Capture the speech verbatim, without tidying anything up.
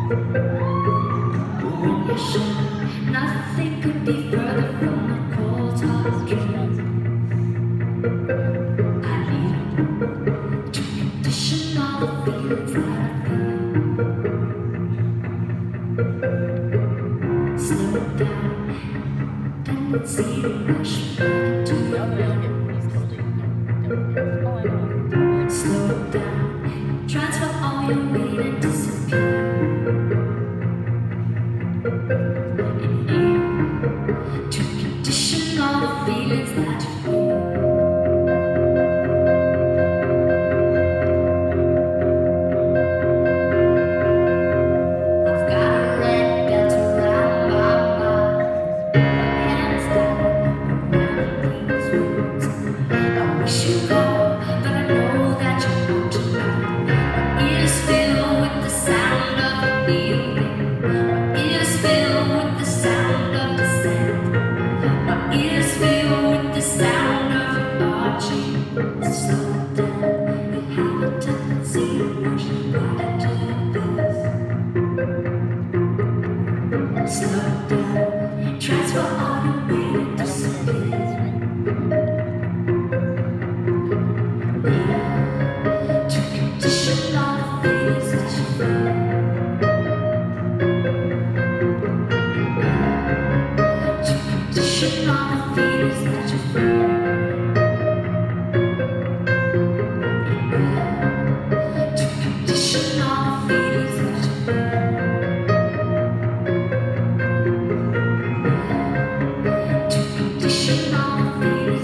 When you shine, nothing could be further from the cold hard truth. I need to condition all the feelings that I feel. Slow it down, tendency to rush back to your brain. Slow it down, transfer all your weight and disappear. To condition all the feelings that you feel. I've got a red belt around my mind, my hands down around these roots. I wish you go, but I know that you want to know. My ears fill with the sound of the feeling. My ears fill with the sound of the sand. My ears fill with the sound of your marching. Slow it down, you have a tendency to rush right into your best. Slow it down, transfer all your weight and disappear. To condition all the feelings that you feel. To condition all the feelings that you feel. To condition all the feelings that you feel. To condition all the feelings.